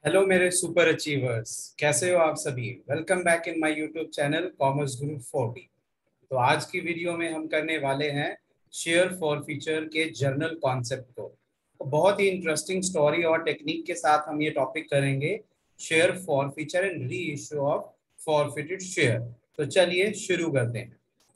Hello मेरे super achievers, कैसे हो आप सभी। Welcome back in my YouTube channel commerce group 40। तो आज की वीडियो में हम करने वाले हैं शेयर फॉर फीचर के जर्नल कॉन्सेप्ट को। तो बहुत ही इंटरेस्टिंग स्टोरी और टेक्निक के साथ हम ये टॉपिक करेंगे, share forfeiture and reissue of forfeited share. तो चलिए शुरू करते हैं।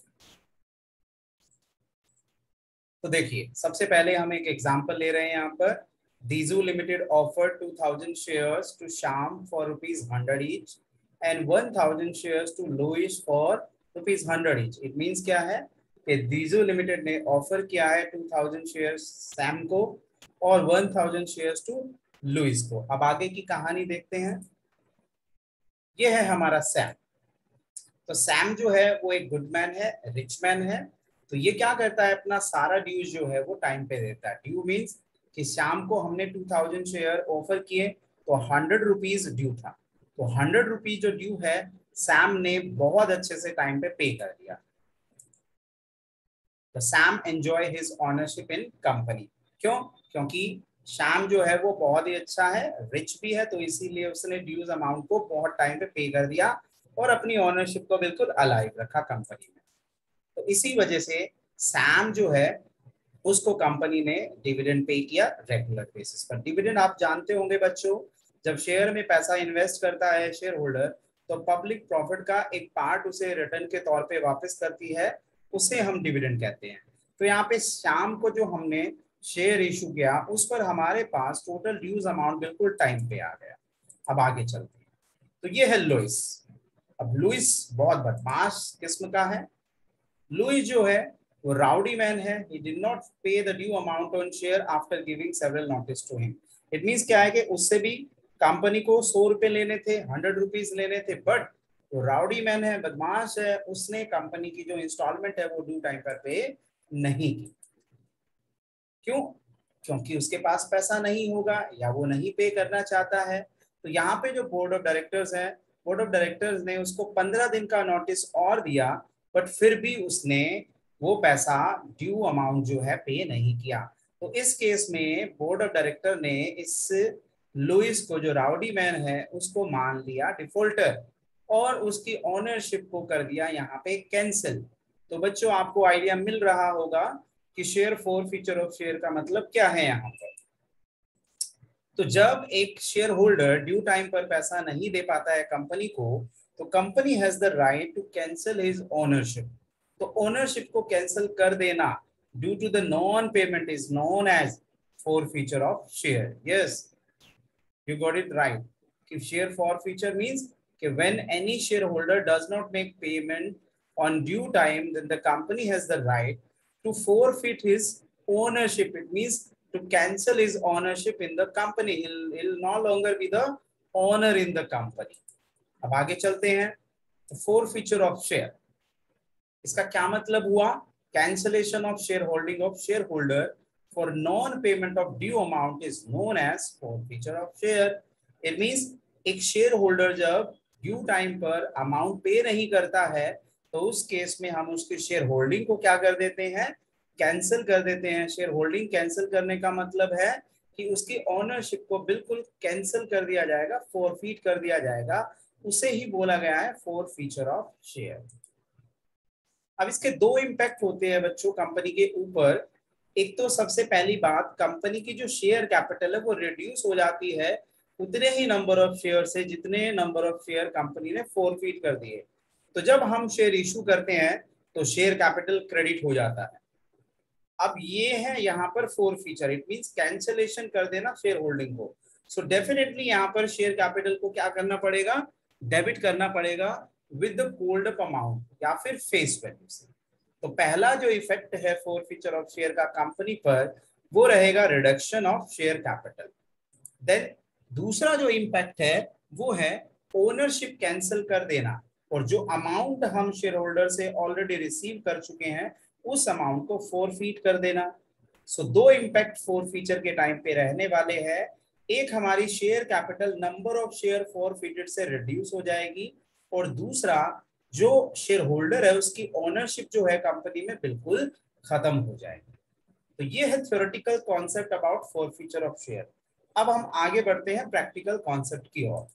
तो देखिए, सबसे पहले हम एक एग्जांपल ले रहे हैं यहाँ पर। Dizoo Limited offered 2000 shares to Sham for ₹100 each and 1000 shares to Louis for ₹100 each. It means क्या है कि Dizoo Limited ने ऑफर किया है 2000 शेयर्स सैम को और 1000 शेयर्स टू लुइस को। अब आगे की कहानी देखते हैं। ये है हमारा सैम। तो सैम जो है वो एक गुड मैन है, रिच मैन है। तो ये क्या करता है, अपना सारा ड्यूज जो है वो टाइम पे देता है। ड्यू मीन्स कि शाम को हमने 2000 शेयर ऑफर किए तो ₹100 ड्यू था। तो ₹100 जो ड्यू है सैम ने बहुत अच्छे से टाइम पे पे कर दिया। तो Sam enjoy his ownership in company. क्यों? क्योंकि श्याम जो है वो बहुत ही अच्छा है, रिच भी है, तो इसीलिए उसने ड्यूज अमाउंट को बहुत टाइम पे कर दिया और अपनी ओनरशिप को बिल्कुल अलाइव रखा कंपनी में। तो इसी वजह से सैम जो है उसको कंपनी ने डिविडेंड पे किया रेगुलर बेसिस पर। डिविडेंड आप जानते होंगे बच्चों, जब शेयर में पैसा इन्वेस्ट करता है शेयर होल्डर तो पब्लिक प्रॉफिट का एक पार्ट उसे रिटर्न के तौर पे वापस करती है, उसे हम डिविडेंड कहते हैं। तो यहाँ पे शाम को जो हमने शेयर इशू किया उस पर हमारे पास टोटल ड्यूज अमाउंट बिल्कुल टाइम पे आ गया। अब आगे चलते हैं। तो ये है लुइस। अब लुइस बहुत बदमाश किस्म का है। लुइस जो है वो राउडी मैन है। He did not pay the due amount on share after giving several notice to him. It means क्या है कि उससे भी कंपनी को ₹100 लेने थे, ₹100 लेने थे, बट वो राउडी मैन है, बदमाश है, उसने कंपनी की जो इंस्टॉलमेंट है वो ड्यू टाइम पर पे नहीं की। क्यों? क्योंकि उसके पास पैसा नहीं होगा या वो नहीं पे करना चाहता है। तो यहाँ पे जो बोर्ड ऑफ डायरेक्टर्स है, बोर्ड ऑफ डायरेक्टर्स ने उसको 15 दिन का नोटिस और दिया, बट फिर भी उसने वो पैसा ड्यू अमाउंट जो है पे नहीं किया। तो इस केस में बोर्ड ऑफ डायरेक्टर ने इस लुइस को, जो राउडी मैन है, उसको मान लिया डिफॉल्टर और उसकी ओनरशिप को कर दिया यहाँ पे कैंसिल। तो बच्चों आपको आइडिया मिल रहा होगा कि share forfeiture of share का मतलब क्या है यहाँ पर। तो जब एक शेयर होल्डर ड्यू टाइम पर पैसा नहीं दे पाता है कंपनी को, तो company has the right to cancel his ownership. तो ओनरशिप को कैंसिल कर देना due to the non payment is known as forfeiture of share. Yes, you got it right कि share forfeiture means कि when any shareholder does not make payment on due time, then the company has the right to forfeit his ownership. It means to cancel his ownership in the company. He'll no longer be the owner in the company. अब आगे चलते हैं। forfeiture of share, इसका क्या मतलब हुआ? Cancellation of share holding of share holder for non payment of due amount is known as forfeiture of share. It means एक share holder जब ड्यू टाइम पर अमाउंट पे नहीं करता है तो उस केस में हम उसके शेयर होल्डिंग को क्या कर देते हैं? कैंसिल कर देते हैं। शेयर होल्डिंग कैंसिल करने का मतलब है कि उसकी ओनरशिप को बिल्कुल कैंसिल कर दिया जाएगा, फॉरफीट कर दिया जाएगा। उसे ही बोला गया है फॉरफीचर ऑफ शेयर। अब इसके दो इम्पैक्ट होते हैं बच्चों कंपनी के ऊपर। एक तो सबसे पहली बात, कंपनी की जो शेयर कैपिटल है वो रिड्यूस हो जाती है उतने ही नंबर ऑफ शेयर से जितने नंबर ऑफ शेयर कंपनी ने फॉरफीट कर दिए। तो जब हम शेयर इशू करते हैं तो शेयर कैपिटल क्रेडिट हो जाता है। अब ये है यहाँ पर forfeiture, it means cancellation कर देना शेयर होल्डिंग को। सो डेफिनेटली यहाँ पर शेयर कैपिटल को क्या करना पड़ेगा? डेबिट करना पड़ेगा with the called up amount या फिर फेस वैल्यू से। तो पहला जो इफेक्ट है फोर फीचर ऑफ शेयर का कंपनी पर वो रहेगा reduction of share capital. Then दूसरा जो इम्पैक्ट है वो है ओनरशिप कैंसिल कर देना और जो अमाउंट हम शेयर होल्डर से ऑलरेडी रिसीव कर चुके हैं उस अमाउंट को फॉरफीट कर देना। सो दो इम्पैक्ट फोर फीचर के टाइम पे रहने वाले हैं। एक, हमारी share capital number of share forfeited से रिड्यूस हो जाएगी और दूसरा, जो शेयर होल्डर है उसकी ओनरशिप जो है कंपनी में बिल्कुल खत्म हो जाएगी। तो ये है theoretical concept about forfeiture of share. अब हम आगे बढ़ते हैं प्रैक्टिकल कॉन्सेप्ट की ओर।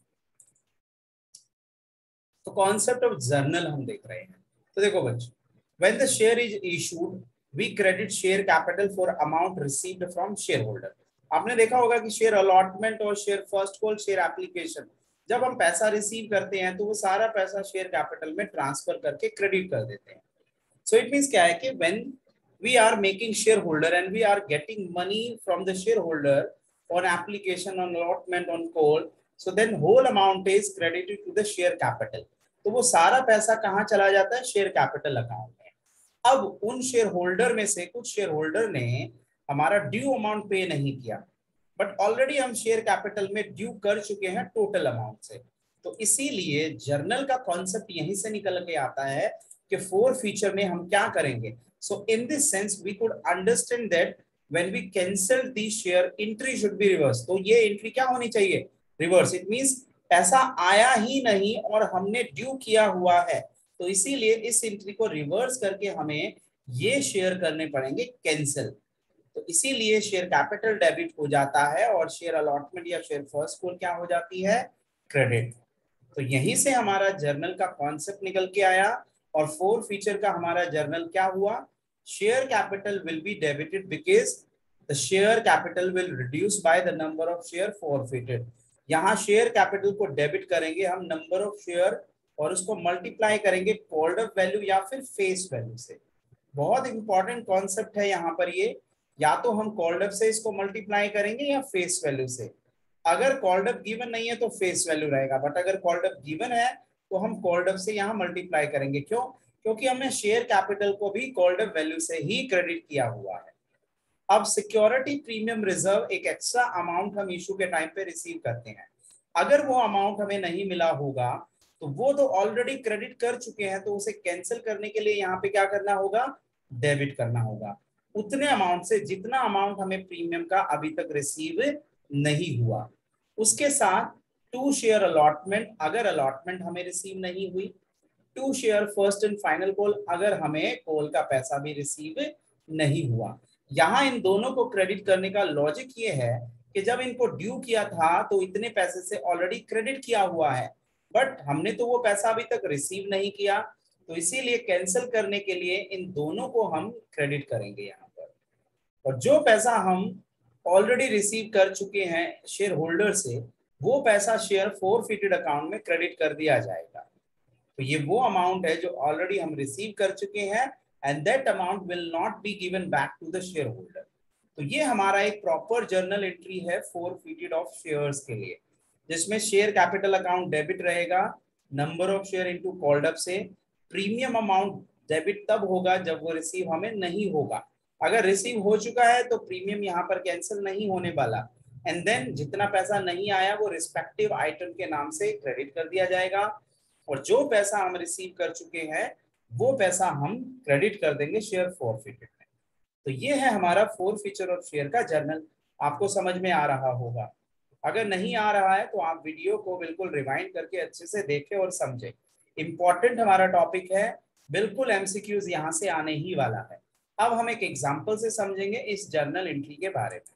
तो कॉन्सेप्ट ऑफ जर्नल हम देख रहे हैं। तो देखो बच्चों, when the share is issued we credit share capital for amount received from share holder. आपने देखा होगा कि शेयर अलॉटमेंट और share first call, share application, जब हम पैसा रिसीव करते हैं तो वो सारा पैसा शेयर कैपिटल में ट्रांसफर करके क्रेडिट कर देते हैं। सो इट मीन्स क्या है कि when we are making share holder and we are getting money from the share holder on application, on allotment, on call, so then whole amount is credited to the share capital। तो वो सारा पैसा कहाँ चला जाता है? Share capital account में। अब उन शेयर होल्डर में से कुछ शेयर होल्डर ने हमारा ड्यू अमाउंट पे नहीं किया, बट ऑलरेडी हम शेयर कैपिटल में ड्यू कर चुके हैं टोटल अमाउंट से। तो इसीलिए जर्नल का कॉन्सेप्ट यहीं से निकल के आता है कि फोर फीचर में हम क्या करेंगे। So in this sense we could understand that when we cancel the share, entry should be reverse। तो ये एंट्री क्या होनी चाहिए? रिवर्स। इट मींस पैसा आया ही नहीं और हमने ड्यू किया हुआ है, तो इसीलिए इस एंट्री को रिवर्स करके हमें ये शेयर करने पड़ेंगे कैंसिल। तो इसीलिए शेयर कैपिटल डेबिट हो जाता है और शेयर अलॉटमेंट या शेयर फर्स्ट कॉल क्या हो जाती है? क्रेडिट। तो यहीं से हमारा जर्नल का कॉन्सेप्ट निकल के आया और फोर फीचर का हमारा जर्नल क्या हुआ? Share capital will be debited because the share capital will reduce by the number of share forfeited। यहाँ शेयर कैपिटल को डेबिट करेंगे हम नंबर ऑफ शेयर और उसको मल्टीप्लाई करेंगे कॉल्ड अप वैल्यू या फिर फेस वैल्यू से। बहुत इंपॉर्टेंट कॉन्सेप्ट है यहाँ पर ये। या तो हम कॉल्ड अप से इसको मल्टीप्लाई करेंगे या फेस वैल्यू से। अगर कॉल्ड अप गिवन नहीं है तो फेस वैल्यू रहेगा, बट अगर कॉल्ड अप गिवन है तो हम कॉल्ड अप से यहाँ मल्टीप्लाई करेंगे। क्यों? क्योंकि हमने शेयर कैपिटल को भी कॉल्ड अप वैल्यू से ही क्रेडिट किया हुआ है। अब सिक्योरिटी प्रीमियम रिजर्व एक एक्स्ट्रा अमाउंट हम इशू के टाइम पे रिसीव करते हैं। अगर वो अमाउंट हमें नहीं मिला होगा तो वो तो ऑलरेडी क्रेडिट कर चुके हैं, तो उसे कैंसिल करने के लिए यहाँ पे क्या करना होगा? डेबिट करना होगा उतने अमाउंट से जितना अमाउंट हमें प्रीमियम का अभी तक रिसीव नहीं हुआ। उसके साथ टू शेयर अलॉटमेंट, अगर अलॉटमेंट हमें रिसीव नहीं हुई। To share first and final call, अगर हमें कॉल का पैसा भी रिसीव नहीं हुआ। यहाँ इन दोनों को क्रेडिट करने का लॉजिक ये है कि जब इनको ड्यू किया था तो इतने पैसे से ऑलरेडी क्रेडिट किया हुआ है, बट हमने तो वो पैसा अभी तक रिसीव नहीं किया, तो इसीलिए कैंसिल करने के लिए इन दोनों को हम क्रेडिट करेंगे यहाँ पर। और जो पैसा हम ऑलरेडी रिसीव कर चुके हैं शेयर होल्डर से, वो पैसा शेयर फॉरफिटेड अकाउंट में क्रेडिट कर दिया जाएगा। तो ये वो अमाउंट है जो ऑलरेडी हम रिसीव कर चुके हैं and that amount will not be given back to the share holder. तो ये हमारा एक प्रॉपर जर्नल एंट्री है फॉरफिटेड ऑफ शेयर्स के लिए, जिसमें शेयर कैपिटल अकाउंट डेबिट रहेगा number of share into called up से। प्रीमियम अमाउंट डेबिट तब होगा जब वो रिसीव हमें नहीं होगा। अगर रिसीव हो चुका है तो प्रीमियम यहाँ पर कैंसिल नहीं होने वाला, एंड देन जितना पैसा नहीं आया वो रिस्पेक्टिव आइटम के नाम से क्रेडिट कर दिया जाएगा, और जो पैसा हम रिसीव कर चुके हैं वो पैसा हम क्रेडिट कर देंगे शेयर फॉरफिटेड में। तो ये है हमारा फोर फीचर ऑफ शेयर का जर्नल। आपको समझ में आ रहा होगा। अगर नहीं आ रहा है तो आप वीडियो को बिल्कुल रिवाइंड करके अच्छे से देखें और समझें। इंपॉर्टेंट हमारा टॉपिक है, बिल्कुल एमसीक्यूज यहाँ से आने ही वाला है। अब हम एक एग्जाम्पल से समझेंगे इस जर्नल एंट्री के बारे में।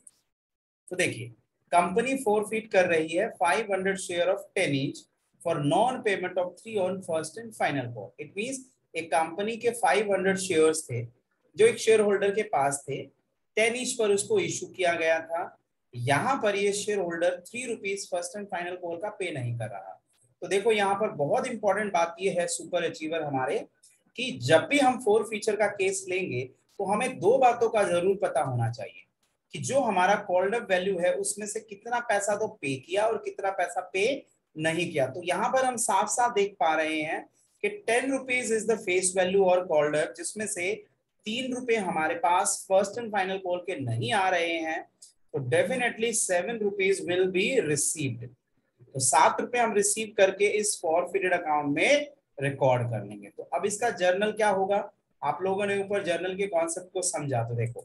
तो देखिए, कंपनी फॉरफिट कर रही है 500 share of 10 each for non payment of 3 on first and final call. It means एक कंपनी के 500 शेयर्स थे जो एक शेयर होल्डर के पास थे, 10 ईच पर उसको इशू किया गया था। यहाँ पर ये share holder 3 rupees first and final call का पे नहीं कर रहा। तो देखो यहाँ पर बहुत इंपॉर्टेंट बात ये है सुपर अचीवर हमारे, कि जब भी हम फोर फीचर का केस लेंगे तो हमें दो बातों का जरूर पता होना चाहिए कि जो हमारा कॉल्ड अप वैल्यू है उसमें से कितना पैसा तो पे किया और कितना पैसा पे नहीं किया। तो यहाँ पर हम साफ साफ देख पा रहे हैं कि 10 rupees is the face value और कॉल्ड अप, जिसमें से 3 रुपए हमारे पास फर्स्ट एंड फाइनल कॉल के नहीं आ रहे हैं, तो definitely 7 rupees will be received. तो 7 रुपए हम रिसीव करके इस फॉरफिटेड अकाउंट में रिकॉर्ड कर लेंगे। तो अब इसका जर्नल क्या होगा? आप लोगों ने ऊपर जर्नल के कॉन्सेप्ट को समझा। तो देखो,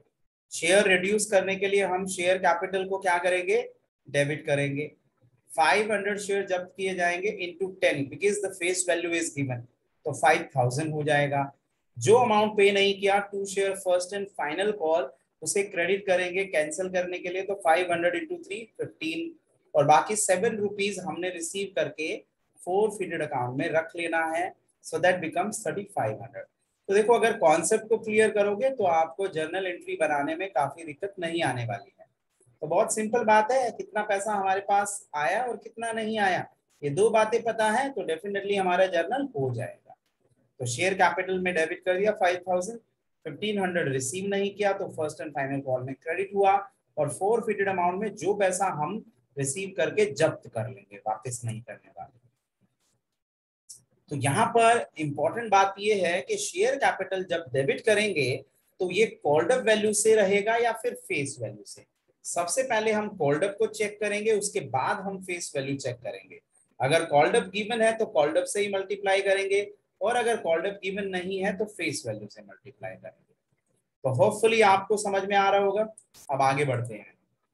शेयर रिड्यूस करने के लिए हम शेयर कैपिटल को क्या करेंगे? डेबिट करेंगे। 500 शेयर जब्त किए जाएंगे into 10 because the face value is given, तो 5000 हो जाएगा। जो अमाउंट पे नहीं किया, to share first and final call, उसे क्रेडिट करेंगे कैंसिल करने के लिए, तो 500 इंटू 3 15, और बाकी 7 रुपीज हमने रिसीव करके फोरफिटेड अकाउंट में रख लेना है, सो दैट बिकम्स 3500। तो देखो अगर कॉन्सेप्ट को क्लियर करोगे तो आपको जर्नल एंट्री बनाने में काफी दिक्कत नहीं आने वाली है। तो बहुत सिंपल बात है, कितना पैसा हमारे पास आया और कितना नहीं आया, ये दो बातें पता है तो डेफिनेटली हमारा जर्नल हो जाएगा। तो शेयर कैपिटल में डेबिट कर दिया 5000, 1500 रिसीव नहीं किया तो फर्स्ट एंड फाइनल कॉल में क्रेडिट हुआ, और फोरफिटेड अमाउंट में जो पैसा हम रिसीव करके जब्त कर लेंगे, वापस नहीं करने वाले। तो यहाँ पर इंपॉर्टेंट बात ये है कि शेयर कैपिटल जब डेबिट करेंगे तो ये कॉल्ड अप वैल्यू से रहेगा या फिर फेस वैल्यू से। सबसे पहले हम कॉल्ड अप को चेक करेंगे, उसके बाद हम फेस वैल्यू चेक करेंगे। अगर कॉल्ड अप गिवन है तो कॉल्ड अप से ही मल्टीप्लाई करेंगे, और अगर कॉल्ड अप गिवन नहीं है तो फेस वैल्यू से मल्टीप्लाई करेंगे। तो होपफुली आपको समझ में आ रहा होगा। अब आगे बढ़ते हैं।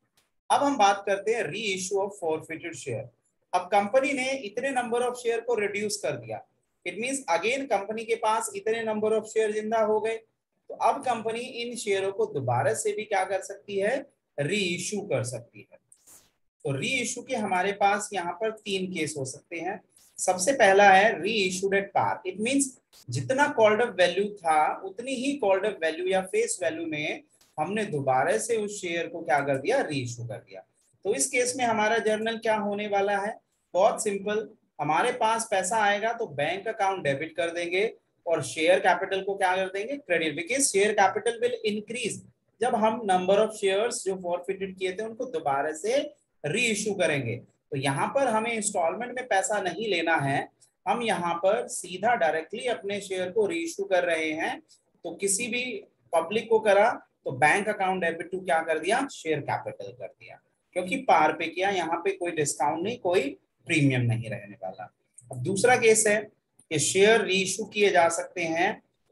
अब हम बात करते हैं reissue of forfeited share. अब कंपनी ने इतने नंबर ऑफ शेयर को रिड्यूस कर दिया, इट मींस अगेन कंपनी के पास इतने नंबर ऑफ शेयर जिंदा हो गए, तो अब कंपनी इन शेयरों को दोबारा से भी क्या कर सकती है, री इश्यू कर सकती है। तो री इश्यू के हमारे पास यहाँ पर 3 केस हो सकते हैं। सबसे पहला है reissued at par, it means जितना कॉल्ड अप वैल्यू था उतनी ही कॉल्ड अप वैल्यू या फेस वैल्यू में हमने दोबारा से उस शेयर को क्या कर दिया, री इशू कर दिया। तो इस केस में हमारा जर्नल क्या होने वाला है, बहुत सिंपल, हमारे पास पैसा आएगा तो बैंक अकाउंट डेबिट कर देंगे और शेयर कैपिटल को क्या कर देंगे, credit, because share capital will increase जब हम नंबर ऑफ शेयर्स जो फॉरफिटेड किए थे उनको दोबारा से री इशू करेंगे। तो यहाँ पर हमें इंस्टॉलमेंट में पैसा नहीं लेना है, हम यहाँ पर सीधा डायरेक्टली अपने शेयर को री इशू कर रहे हैं। तो किसी भी पब्लिक को करा तो बैंक अकाउंट डेबिट टू क्या कर दिया, शेयर कैपिटल कर दिया, क्योंकि पार पे किया, यहाँ पे कोई डिस्काउंट नहीं, कोई प्रीमियम नहीं रहने वाला। अब दूसरा केस है कि शेयर री इशू किए जा सकते हैं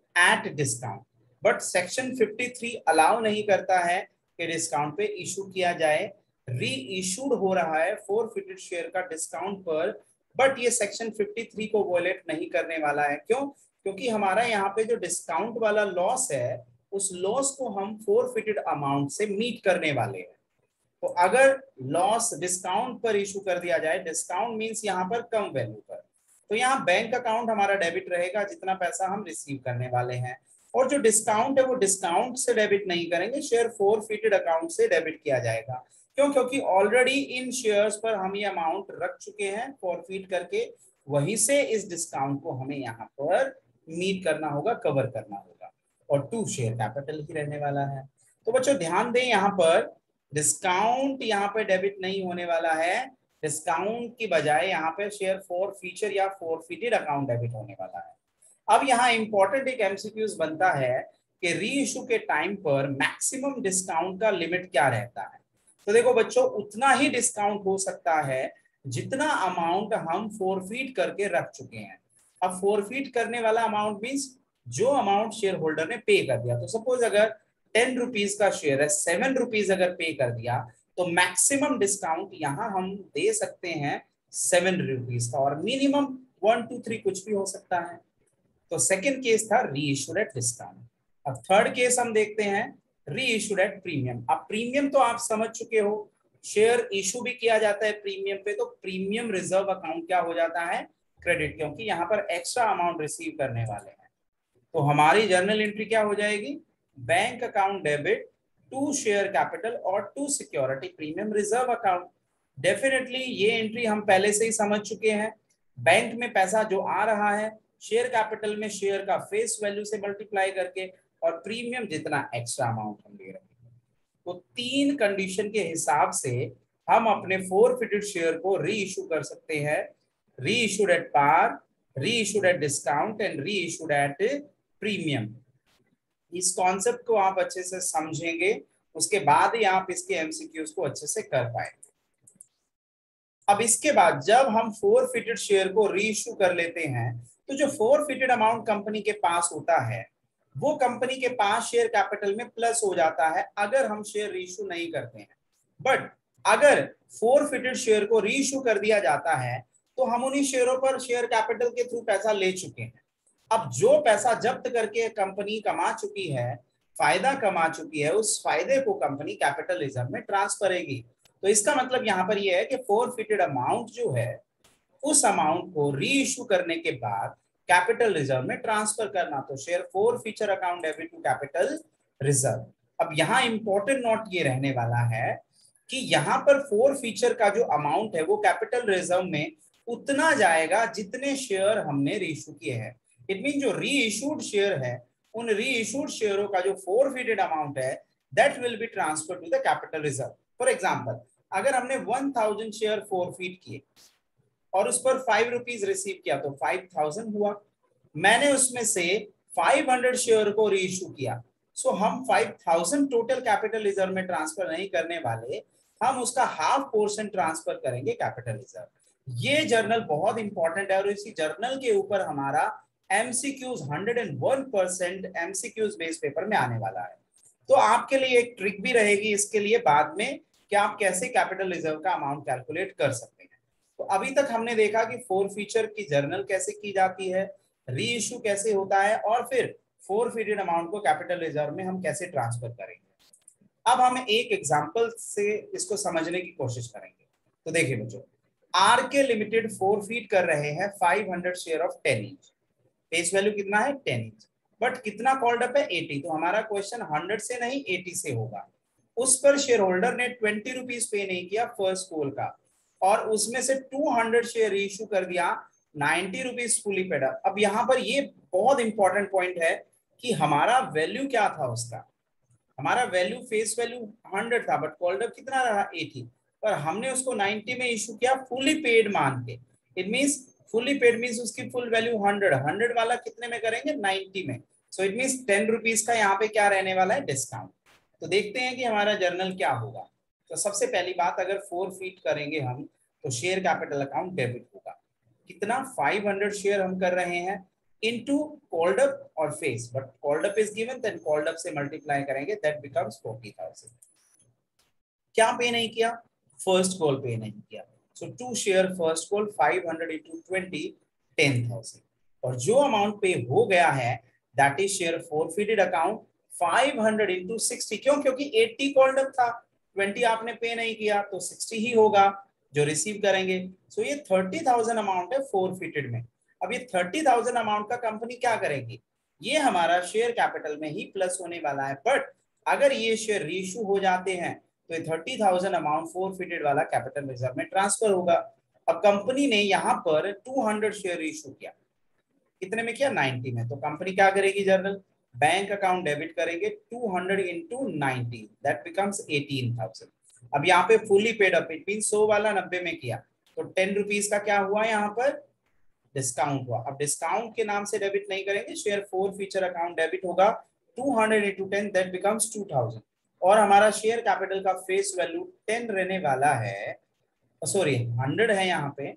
at discount, but section 53 allow नहीं करता है कि डिस्काउंट पे इशू किया जाए। री इशूड हो रहा है फोरफिटेड शेयर का डिस्काउंट पर, बट ये सेक्शन 53 को वॉयलेट नहीं करने वाला है। क्यों, क्योंकि हमारा यहाँ पे जो डिस्काउंट वाला लॉस है उस लॉस को हम फोरफिटेड अमाउंट से मीट करने वाले हैं। तो अगर लॉस डिस्काउंट पर इशू कर दिया जाए, डिस्काउंट मींस यहाँ पर कम वैल्यू पर, तो यहाँ बैंक अकाउंट हमारा डेबिट रहेगा जितना पैसा हम रिसीव करने वाले हैं, और जो डिस्काउंट है वो डिस्काउंट से डेबिट नहीं करेंगे, शेयर फोरफिटेड अकाउंट से डेबिट किया जाएगा। क्यों, क्योंकि ऑलरेडी इन शेयर्स पर हम ये अमाउंट रख चुके हैं फॉरफिट करके, वहीं से इस डिस्काउंट को हमें यहाँ पर मीट करना होगा, कवर करना होगा, और टू शेयर कैपिटल ही रहने वाला है। तो बच्चों ध्यान दें, यहाँ पर डिस्काउंट यहाँ पे डेबिट नहीं होने वाला है, डिस्काउंट की बजाय यहाँ पे शेयर फॉर फीचर या फॉरफिटेड अकाउंट डेबिट होने वाला है। अब यहाँ इंपॉर्टेंट एक एमसीक्यूज बनता है कि री इशू के टाइम पर मैक्सिमम डिस्काउंट का लिमिट क्या रहता है। तो देखो बच्चों, उतना ही डिस्काउंट हो सकता है जितना अमाउंट हम फोरफिट करके रख चुके हैं। अब फोरफिट करने वाला अमाउंट मींस जो अमाउंट शेयर होल्डर ने पे कर दिया। तो सपोज अगर 10 रुपीज का शेयर है, 7 रुपीज अगर पे कर दिया तो मैक्सिमम डिस्काउंट यहाँ हम दे सकते हैं 7 रुपीज का, और मिनिमम 1 2 3 कुछ भी हो सकता है। तो सेकेंड केस था री इशूड एट डिस्काउंट। अब थर्ड केस हम देखते हैं री इशूड एट प्रीमियम। अब प्रीमियम तो आप समझ चुके हो, शेयर इशू भी किया जाता है प्रीमियम पे, तो प्रीमियम रिजर्व अकाउंट क्या हो जाता है, क्रेडिट, क्योंकि यहाँ पर एक्स्ट्रा अमाउंट रिसीव करने वाले हैं। तो हमारी जर्नल एंट्री क्या हो जाएगी, bank account debit to share capital और to security premium reserve account. Definitely ये एंट्री हम पहले से ही समझ चुके हैं। बैंक में पैसा जो आ रहा है शेयर कैपिटल में शेयर का फेस वैल्यू से मल्टीप्लाई करके, और प्रीमियम जितना एक्स्ट्रा अमाउंट हम ले रहे हैं। तो 3 कंडीशन के हिसाब से हम अपने फोरफिटेड शेयर को री इशू कर सकते हैं, reissued at par, reissued at discount and reissued at premium. इस कॉन्सेप्ट को आप अच्छे से समझेंगे, उसके बाद ही आप इसके एमसीक्यूज को अच्छे से कर पाएंगे। अब इसके बाद जब हम फोरफिटेड शेयर को री इशू कर लेते हैं तो जो फोरफिटेड अमाउंट कंपनी के पास होता है वो कंपनी के पास शेयर कैपिटल में प्लस हो जाता है अगर हम शेयर री इशू नहीं करते हैं। बट अगर फोरफिटेड शेयर को री इशू कर दिया जाता है तो हम उन्हीं शेयरों पर शेयर कैपिटल के थ्रू पैसा ले चुके हैं। अब जो पैसा जब्त करके कंपनी कमा चुकी है फायदा कमा चुकी है उस फायदे को कंपनी कैपिटल रिजर्व में ट्रांसफर करेगी। तो इसका मतलब यहाँ पर यह है कि फोरफिटेड अमाउंट जो है उस अमाउंट को री इशू करने के बाद कैपिटल रिजर्व में ट्रांसफर करना। तो share forfeiture account debit to capital reserve. अब यहाँ इंपॉर्टेंट नोट ये रहने वाला है कि यहाँ पर फोर फीचर का जो अमाउंट है वो कैपिटल रिजर्व में उतना जाएगा जितने शेयर हमने री इशू किए हैं। इट मीन जो री इशूड शेयर है उन री इशूड शेयरों का जो फोरफिटेड अमाउंट है that will be transfer to the capital reserve. For example, अगर हमने 1000 शेयर फोरफिट किए और उस पर 5 रुपीज रिसीव किया तो 5000 हुआ। मैंने उसमें से 500 शेयर को री इशू किया, सो हम 5000 टोटल कैपिटल रिजर्व में ट्रांसफर नहीं करने वाले, हम उसका हाफ पोर्शन ट्रांसफर करेंगे कैपिटल रिजर्व। ये जर्नल बहुत इंपॉर्टेंट है और इसी जर्नल के ऊपर हमारा एमसीक्यूज 101% एमसीक्यूज बेस पेपर में आने वाला है। तो आपके लिए एक ट्रिक भी रहेगी इसके लिए बाद में कि आप कैसे कैपिटल रिजर्व का अमाउंट कैलकुलेट कर सकते हैं। तो अभी तक हमने देखा कि फोर फीचर की जर्नल कैसे की जाती है, री इशू कैसे होता है और फिर फोरफिटेड अमाउंट को कैपिटल रिजर्व में हम कैसे ट्रांसफर करेंगे। अब हम एक एग्जांपल से इसको समझने की कोशिश करेंगे। तो देखिए बच्चों, आर के लिमिटेड फोरफिट कर रहे हैं 500 share of 10 each. Face value कितना है 10 इंच, बट कितना कॉल्ड अप है 80। तो हमारा क्वेश्चन 100 से नहीं 80 से होगा। उस पर शेयर होल्डर ने 20 रुपीज पे नहीं किया फर्स्ट कॉल का और उसमें से 200 शेयर इशू कर दिया 90 रुपीज फुली पेड। अब यहाँ पर ये बहुत इंपॉर्टेंट पॉइंट है कि हमारा वैल्यू क्या था उसका। हमारा वैल्यू फेस वैल्यू 100 था बट कॉल्ड अप कितना रहा 80, पर हमने उसको 90 में इशू किया फुली पेड मान के। It means fully paid means उसकी फुल वैल्यू 100 वाला कितने में करेंगे 90 में। सो इट मींस 10 रुपीज का यहाँ पे क्या रहने वाला है डिस्काउंट। तो देखते हैं कि हमारा जर्नल क्या होगा। तो सबसे पहली बात, अगर फोरफिट करेंगे हम तो शेयर कैपिटल अकाउंट डेबिट होगा। कितना 500 शेयर हम कर रहे हैं इनटू कॉल्ड अप और face, but called up is given then called up से मल्टीप्लाई करेंगे दैट बिकम्स 40000। क्या पे नहीं किया, फर्स्ट कॉल पे नहीं किया। So to share first call 500 into 20 10,000 और जो अमाउंट पे हो गया है that is share forfeited account 500 into 60। क्यों? क्योंकि 80 कॉल्ड अप था, 20 आपने पे नहीं किया तो 60 ही होगा जो रिसीव करेंगे। सो ये 30,000 अमाउंट है फोरफिटेड में। अब ये 30,000 अमाउंट का कंपनी क्या करेगी, ये हमारा शेयर कैपिटल में ही प्लस होने वाला है। बट अगर ये शेयर रीइश्यू हो जाते हैं तो 30,000 अमाउंट फोरफिटेड वाला कैपिटल रिजर्व में ट्रांसफर होगा। अब कंपनी ने यहाँ पर 200 शेयर इशू किया, कितने में किया 90 में। तो कंपनी क्या करेगी, जर्नल बैंक अकाउंट डेबिट करेंगे 200 into 90 दैट बिकम्स 18,000। अब यहाँ पे fully paid up it mean 100 वाला 90 में किया तो 10 रुपीज का क्या हुआ यहाँ पर डिस्काउंट हुआ। अब डिस्काउंट के नाम से डेबिट नहीं करेंगे, share forfeiture account debit होगा 200 into 10 दैट बिकम्स 2000 और हमारा शेयर कैपिटल का फेस वैल्यू 10 रहने वाला है, सॉरी 100 है यहाँ पे।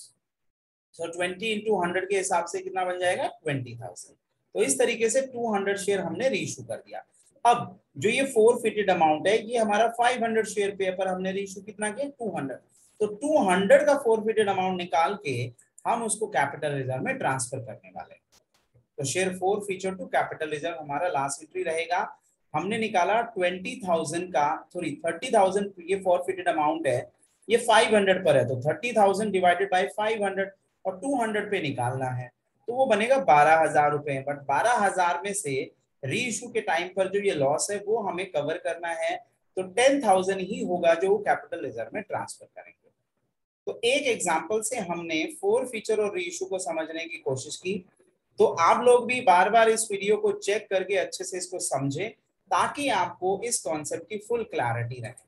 सो 20 into 100 के हिसाब से कितना बन जाएगा 20,000। तो इस तरीके से 200 शेयर हमने रीइशू कर दिया। अब जो ये फोरफिटेड अमाउंट है ये हमारा 500 शेयर पे पर हमने रीइशू कितना किया 200। तो 200 का फोरफिटेड अमाउंट निकाल के हम उसको कैपिटल रिजर्व में ट्रांसफर करने वाले हैं। तो share forfeiture to capital reserve हमारा लास्ट एंट्री रहेगा। हमने निकाला 20,000 का, सॉरी 30,000 ये फोरफिटेड अमाउंट है, ये 500 पर है तो 30,000 डिवाइडेड बाय 500 और 200 पे निकालना है तो वो बनेगा 12,000 रुपए। बट 12,000 में से री इशू के टाइम पर जो ये लॉस है वो हमें कवर करना है तो 10,000 ही होगा जो कैपिटल रिजर्व में ट्रांसफर करेंगे। तो एक एग्जांपल से हमने फोर फीचर और री इशू को समझने की कोशिश की। तो आप लोग भी बार बार इस वीडियो को चेक करके अच्छे से इसको समझें ताकि आपको इस कॉन्सेप्ट की फुल क्लैरिटी रहे।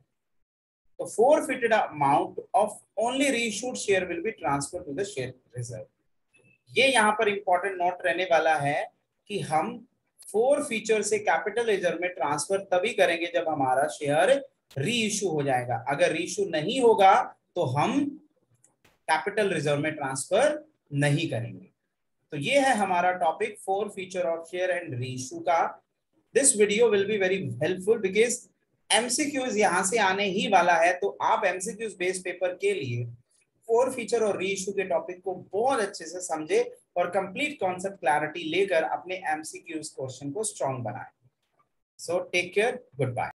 तो forfeited amount of only reissued share will be transferred to the share reserve। ये यहाँ पर इंपॉर्टेंट नोट रहने वाला है कि हम फोर फीचर से कैपिटल रिजर्व में ट्रांसफर तभी करेंगे जब हमारा शेयर री इशू हो जाएगा। अगर री इशू नहीं होगा तो हम कैपिटल रिजर्व में ट्रांसफर नहीं करेंगे। तो ये है हमारा topic forfeiture of share and reissue का। This video will be very helpful because MCQs यहां से आने ही वाला है। तो आप एमसीक्यूज बेस्ड पेपर के लिए फोर फीचर और री इशू के टॉपिक को बहुत अच्छे से समझे और कंप्लीट कॉन्सेप्ट क्लैरिटी लेकर अपने एमसीक्यूज क्वेश्चन को स्ट्रॉन्ग बनाएं। So take care, good bye.